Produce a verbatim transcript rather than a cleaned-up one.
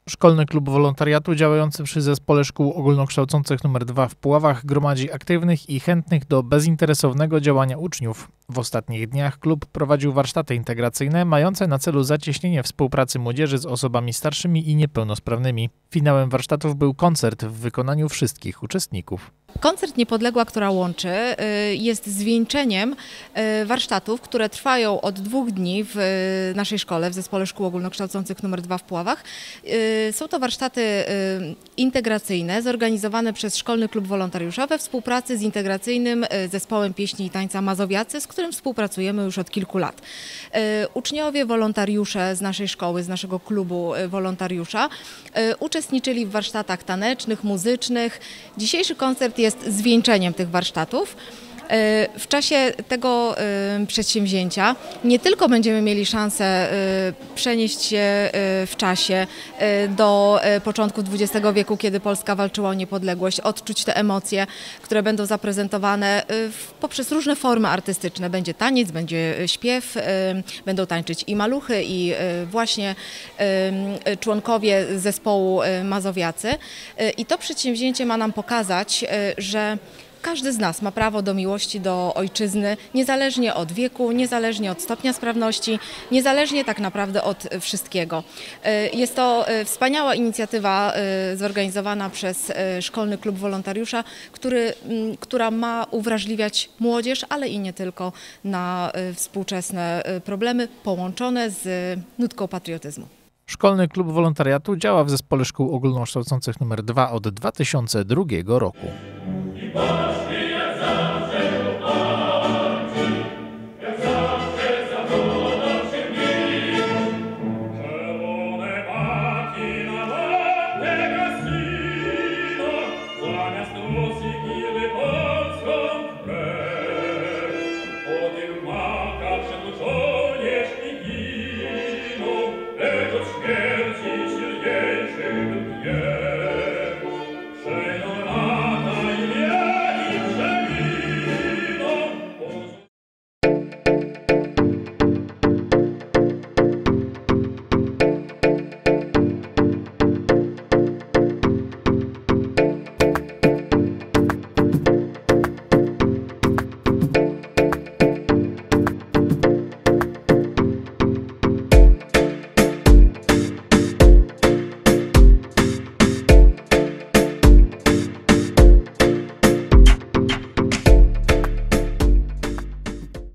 Szkolny Klub Wolontariatu działający przy Zespole Szkół Ogólnokształcących nr dwa w Puławach gromadzi aktywnych i chętnych do bezinteresownego działania uczniów. W ostatnich dniach klub prowadził warsztaty integracyjne mające na celu zacieśnienie współpracy młodzieży z osobami starszymi i niepełnosprawnymi. Finałem warsztatów był koncert w wykonaniu wszystkich uczestników. Koncert Niepodległa, która łączy, jest zwieńczeniem warsztatów, które trwają od dwóch dni w naszej szkole, w Zespole Szkół Ogólnokształcących nr dwa w Puławach. Są to warsztaty integracyjne zorganizowane przez Szkolny Klub Wolontariusza we współpracy z integracyjnym Zespołem Pieśni i Tańca Mazowiacy, z którym współpracujemy już od kilku lat. Uczniowie, wolontariusze z naszej szkoły, z naszego klubu wolontariusza uczestniczyli w warsztatach tanecznych, muzycznych. Dzisiejszy koncert jest zwieńczeniem tych warsztatów. W czasie tego przedsięwzięcia nie tylko będziemy mieli szansę przenieść się w czasie do początku dwudziestego wieku, kiedy Polska walczyła o niepodległość, odczuć te emocje, które będą zaprezentowane poprzez różne formy artystyczne. Będzie taniec, będzie śpiew, będą tańczyć i maluchy, i właśnie członkowie zespołu Mazowiacy. I to przedsięwzięcie ma nam pokazać, że każdy z nas ma prawo do miłości do ojczyzny, niezależnie od wieku, niezależnie od stopnia sprawności, niezależnie tak naprawdę od wszystkiego. Jest to wspaniała inicjatywa zorganizowana przez Szkolny Klub Wolontariusza, który, która ma uwrażliwiać młodzież, ale i nie tylko, na współczesne problemy połączone z nutką patriotyzmu. Szkolny Klub Wolontariatu działa w Zespole Szkół Ogólnokształcących nr dwa od dwa tysiące drugiego roku.